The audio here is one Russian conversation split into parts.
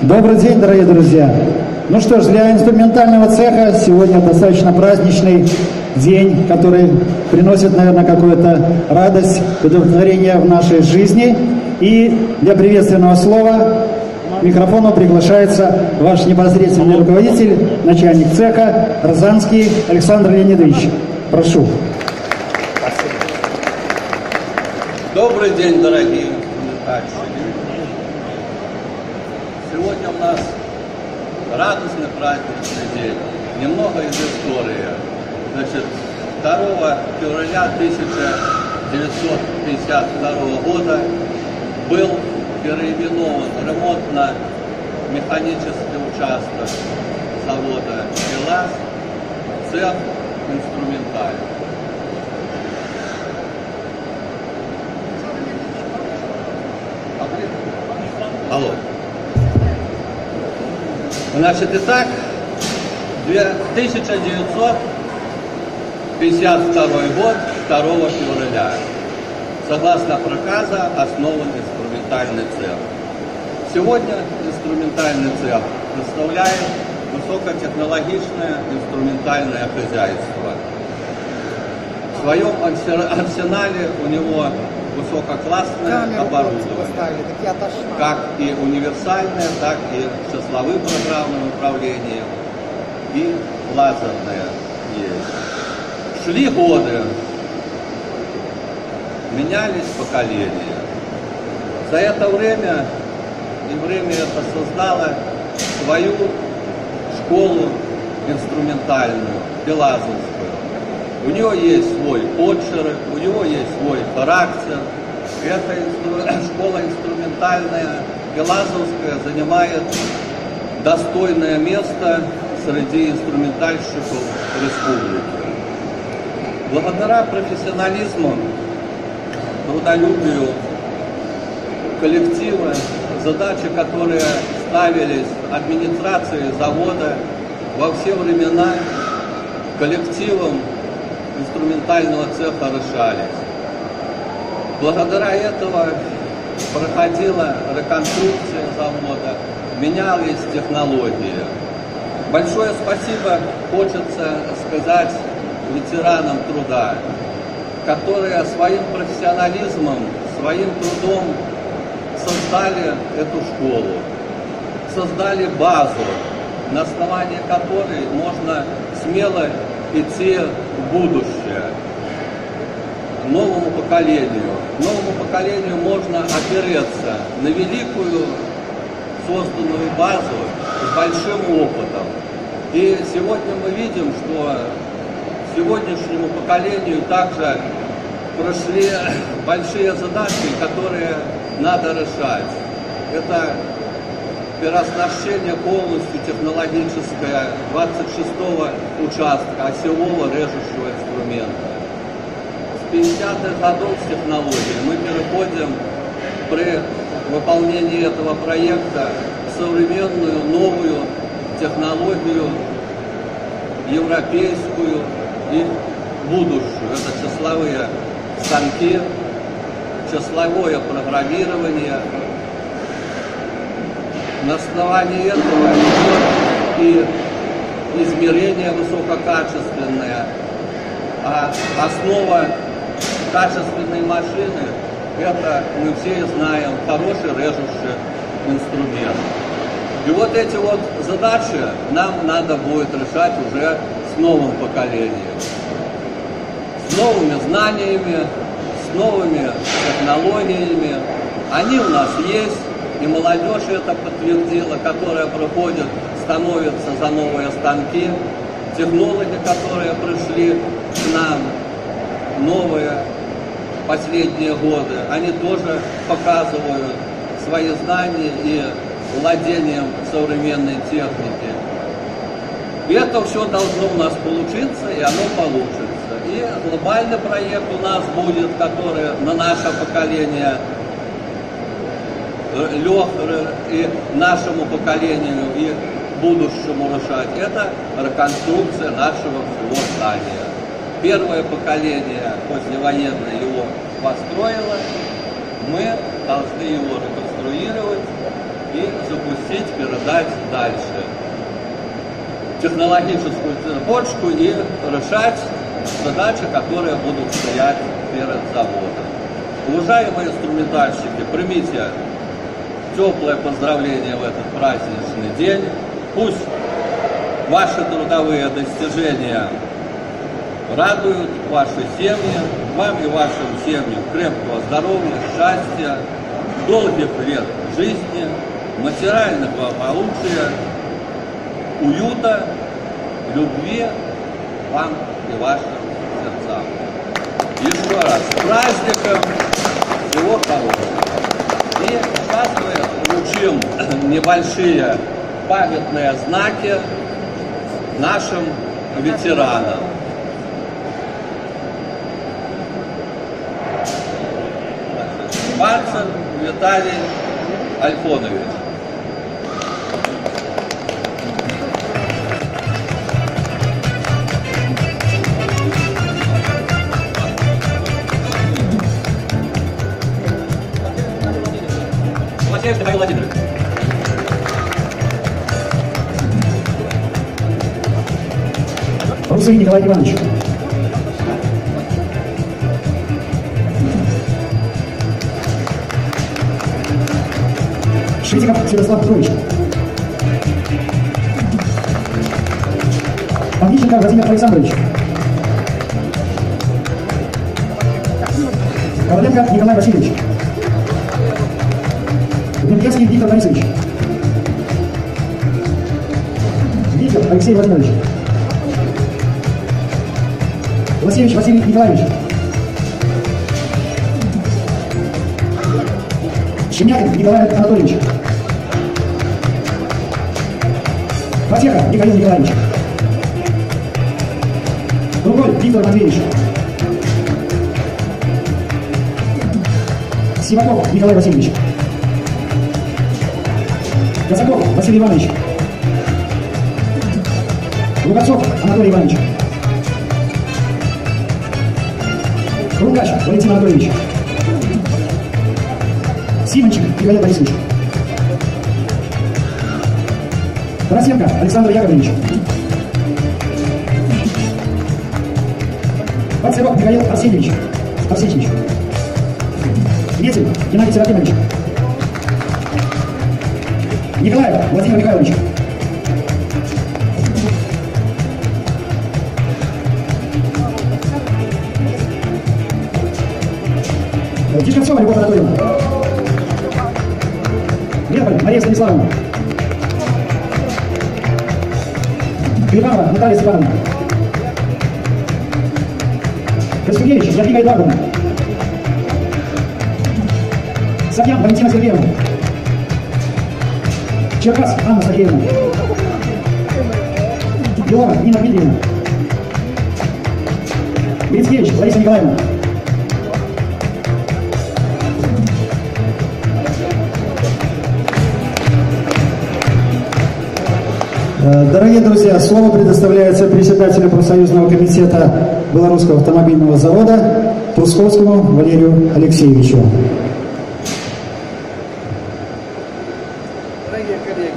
Добрый день, дорогие друзья! Ну что ж, для инструментального цеха сегодня достаточно праздничный день, который приносит, наверное, какую-то радость, удовлетворение в нашей жизни. И для приветственного слова к микрофону приглашается ваш непосредственный руководитель, начальник цеха Розанский Александр Леонидович. Прошу. Добрый день, дорогие инструментальщики. Сегодня у нас радостный праздничный день. Немного из истории. Значит, 2 февраля 1952 года был переименован ремонтно-механический участок завода «ПелАЗ» в цех инструментальный. Алло. Значит, итак, 1952 год, 2 февраля. Согласно проказа, основан инструментальный цех. Сегодня инструментальный цех представляет высокотехнологичное инструментальное хозяйство. В своем арсенале у него высококлассное оборудование, как и универсальное, так и числовым программным управлением, и лазерное есть. Шли годы, менялись поколения. За это время, и время это создало свою школу инструментальную, пелазовскую. У него есть свой почерк, у него есть свой характер. Эта школа инструментальная, пелазовская, занимает достойное место среди инструментальщиков республики. Благодаря профессионализму, трудолюбию коллектива, задачи, которые ставились администрацией завода во все времена, коллективом инструментального цеха решались. Благодаря этого проходила реконструкция завода, менялись технологии. Большое спасибо хочется сказать ветеранам труда, которые своим профессионализмом, своим трудом создали эту школу, создали базу, на основании которой можно смело идти в будущее новому поколению. Новому поколению можно опереться на великую созданную базу с большим опытом. И сегодня мы видим, что сегодняшнему поколению также прошли большие задачи, которые надо решать. Это переоснащение полностью технологическое 26-го участка осевого режущего инструмента. С 50-х годов с технологией мы переходим при выполнении этого проекта в современную новую технологию, европейскую и будущую. Это числовые станки, числовое программирование. На основании этого идет и измерение высококачественное, а основа качественной машины – это, мы все знаем, хороший режущий инструмент. И вот эти вот задачи нам надо будет решать уже с новым поколением, с новыми знаниями, с новыми технологиями. Они у нас есть. И молодежь это подтвердила, которая проходит, становится за новые станки. Технологи, которые пришли к нам, новые последние годы, они тоже показывают свои знания и владением современной техники. И это все должно у нас получиться, и оно получится. И глобальный проект у нас будет, который на наше поколение лег и нашему поколению и будущему решать. Это реконструкция нашего всего здания. Первое поколение послевоенное его построило, мы должны его реконструировать и запустить, передать дальше технологическую цепочку и решать задачи, которые будут стоять перед заводом. Уважаемые инструментальщики, примите теплое поздравление в этот праздничный день. Пусть ваши трудовые достижения радуют ваши семьи, вам и вашим семьям крепкого здоровья, счастья, долгих лет жизни, материального благополучия, уюта, любви вам и вашим сердцам. Еще раз, с праздником, всего хорошего. И сейчас мы вручим небольшие памятные знаки нашим ветеранам. Мальцев Виталий Альфонович. Михаил Владимирович. Русый Николай Иванович. Швидиков Святослав Петрович. Павличенко Владимир Александрович. Коваленко Николай Васильевич. Дмитриевский Виктор Борисович. Виктор Алексей Владимирович. Власевич Василий Николаевич. Шемякин Николай Анатольевич. Потеха Михаил Николаевич. Другой Виктор Матвеевич. Сиваков Николай Васильевич. Казаков Василий Иванович. Лугацов Анатолий Иванович. Рукач Валентин Анатольевич. Симончик Михаил Борисович. Тарасенко Александр Яковлевич. Пацеров Михаил Арсеньевич. Ветель Геннадий Серафимович. Николаев Владимир Михайлович. Тишковцова Любовь Анатольевна. Леполь Мария Станиславовна. Клепанова Наталья Степановна. Костюкевич Ядвига Эдуардовна. Сапьян Валентина Сергеевна. Черкас Анна Сергеевна. Белова Нина Дмитриевна. Грицкевич Лариса Николаевна. Дорогие друзья, слово предоставляется председателю профсоюзного комитета Белорусского автомобильного завода Трусковскому Валерию Алексеевичу. Дорогие коллеги,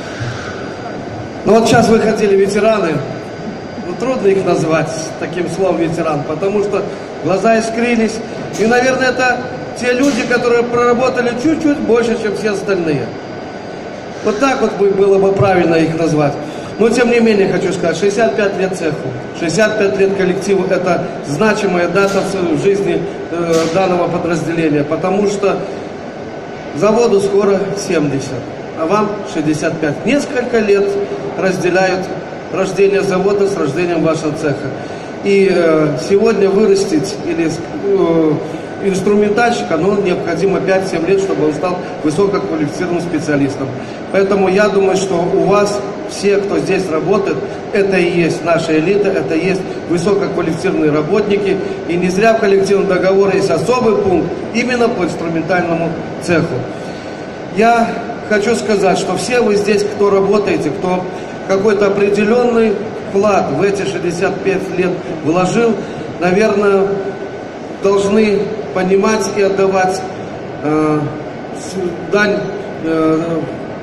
ну вот сейчас выходили ветераны, ну трудно их назвать таким словом ветеран, потому что глаза искрились, и, наверное, это те люди, которые проработали чуть-чуть больше, чем все остальные. Вот так вот было бы правильно их назвать. Но, тем не менее, хочу сказать, 65 лет цеху, 65 лет коллективу – это значимая дата в жизни данного подразделения, потому что заводу скоро 70, а вам 65. Несколько лет разделяют рождение завода с рождением вашего цеха. И сегодня вырастить или инструментальщика, но необходимо 5-7 лет, чтобы он стал высококвалифицированным специалистом. Поэтому я думаю, что у вас все, кто здесь работает, это и есть наша элита, это и есть высококвалифицированные работники. И не зря в коллективном договоре есть особый пункт именно по инструментальному цеху. Я хочу сказать, что все вы здесь, кто работаете, кто какой-то определенный вклад в эти 65 лет вложил, наверное, должны понимать и отдавать дань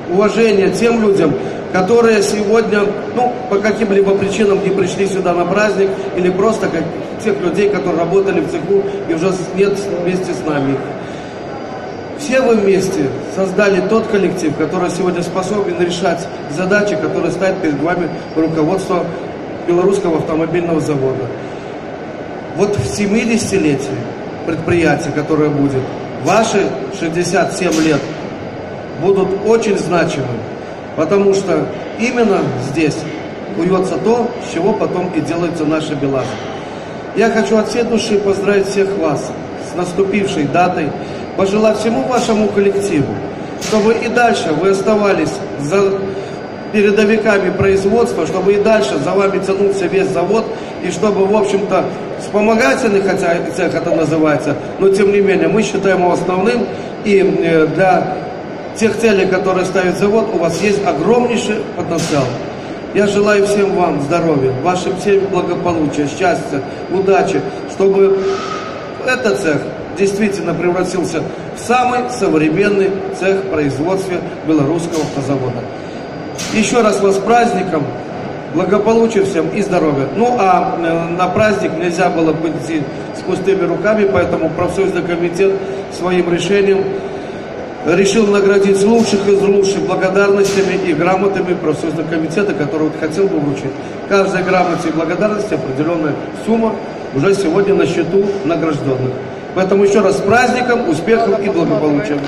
уважение тем людям, которые сегодня, по каким-либо причинам не пришли сюда на праздник, или просто как тех людей, которые работали в цеху и уже нет вместе с нами. Все вы вместе создали тот коллектив, который сегодня способен решать задачи, которые ставит перед вами руководство Белорусского автомобильного завода. Вот в 70-летие предприятия, которое будет, ваши 67 лет будут очень значимы, потому что именно здесь куется то, с чего потом и делается наша БелАЗы. Я хочу от всей души поздравить всех вас с наступившей датой, пожелать всему вашему коллективу, чтобы и дальше вы оставались за передовиками производства, чтобы и дальше за вами тянулся весь завод, и чтобы, в общем-то, вспомогательный, хотя цех это называется, но тем не менее мы считаем его основным, и для тех целей, которые ставит завод, у вас есть огромнейший потенциал. Я желаю всем вам здоровья, вашим всем благополучия, счастья, удачи, чтобы этот цех действительно превратился в самый современный цех производства Белорусского автозавода. Еще раз вас с праздником, благополучия всем и здоровья. На праздник нельзя было пойти с пустыми руками, поэтому профсоюзный комитет своим решением решил наградить лучших из лучших благодарностями и грамотами профсоюзного комитета, который хотел бы вручить. Каждой грамоте и благодарности определенная сумма уже сегодня на счету награжденных. Поэтому еще раз с праздником, успехом и благополучием.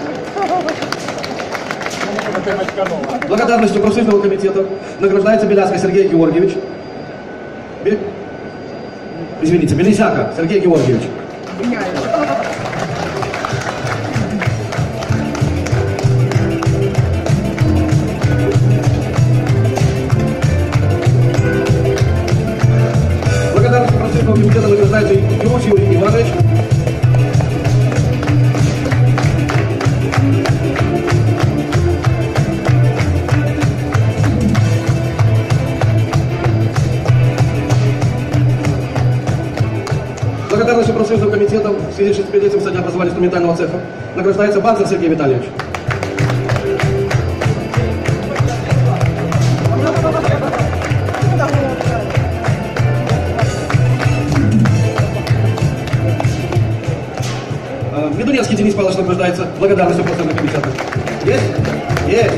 Благодарностью профсоюзного комитета награждается Беляска Сергей Георгиевич. Белясяка Сергей Георгиевич. Благодарностью профсоюзного комитета награждается Юрий Иванович. Благодарностью профсоюзного комитета в связи с 65-летием со дня образования инструментального цеха награждается Банцев Сергей Витальевич. Медунецкий Денис Павлович награждается благодарностью профсоюзного комитета. Есть? Есть!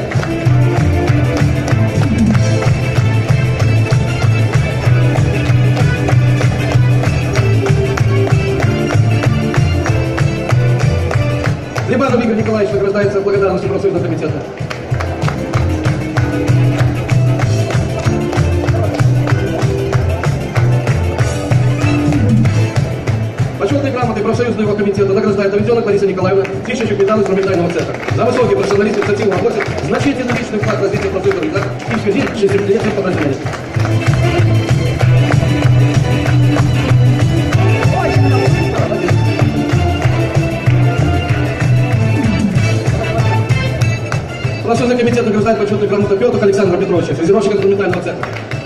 Либанов Игорь Николаевич награждается благодарностью профсоюзного комитета. Почетные грамоты профсоюзного комитета награждает Давиденок Лариса Николаевна, Тищенчук капитан инструментального цеха. За высокий профессионализм и инициативу в работе, значительный личный вклад в развитие профсоюзного цеха и в связи с 60-летием подразделения. Профсоюзный комитет награждает почетную грамоту Петух Александра Петровича, фрезеровщика инструментального цеха.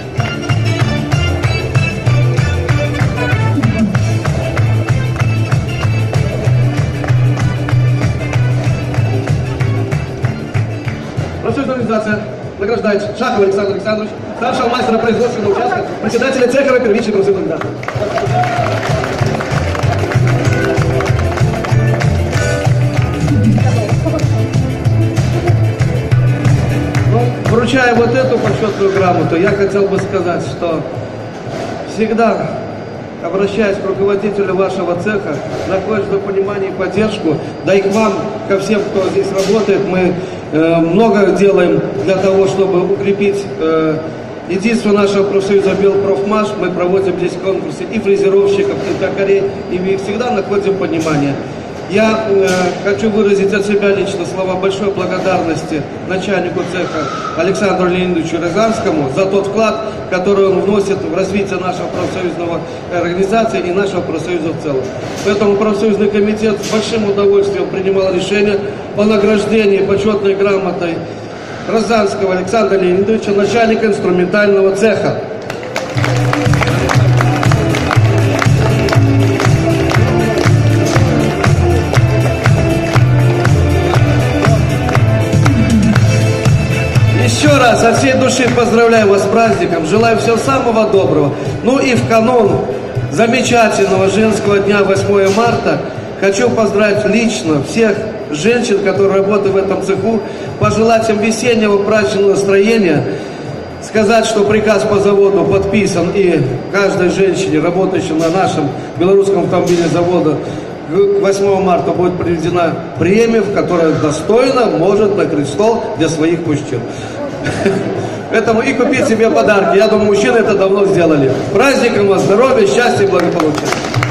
Профсоюзная организация награждает Шахов Александр Александрович, старшего мастера производственного участка, председателя цеха первичной профсоюзной организации. Вручая вот эту почетную грамоту, я хотел бы сказать, что всегда, обращаясь к руководителю вашего цеха, находишь за понимание и поддержку, да и к вам, ко всем, кто здесь работает, мы много делаем для того, чтобы укрепить единство нашего профсоюза Белпрофмаш. Мы проводим здесь конкурсы и фрезеровщиков, и токарей, и мы всегда находим понимание. Я хочу выразить от себя лично слова большой благодарности начальнику цеха Александру Леонидовичу Рязанскому за тот вклад, который он вносит в развитие нашего профсоюзного организации и нашего профсоюза в целом. Поэтому профсоюзный комитет с большим удовольствием принимал решение о награждении почетной грамотой Рязанского Александра Леонидовича, начальника инструментального цеха. Еще раз от всей души поздравляю вас с праздником, желаю всего самого доброго. Ну и в канун замечательного женского дня 8 марта хочу поздравить лично всех женщин, которые работают в этом цеху, пожелать им весеннего праздничного настроения, сказать, что приказ по заводу подписан, и каждой женщине, работающей на нашем белорусском автомобильном заводе, 8 марта будет проведена премия, которая достойно может накрыть стол для своих мужчин. Поэтому и купить себе подарки. Я думаю, мужчины это давно сделали. Праздником вас, здоровья, счастья и благополучия.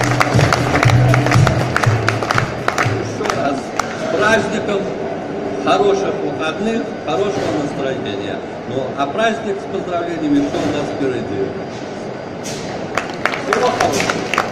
Еще раз с праздником, хороших выходных, хорошего настроения. Ну, а праздник с поздравлениями, что у нас впереди? Всего хорошего.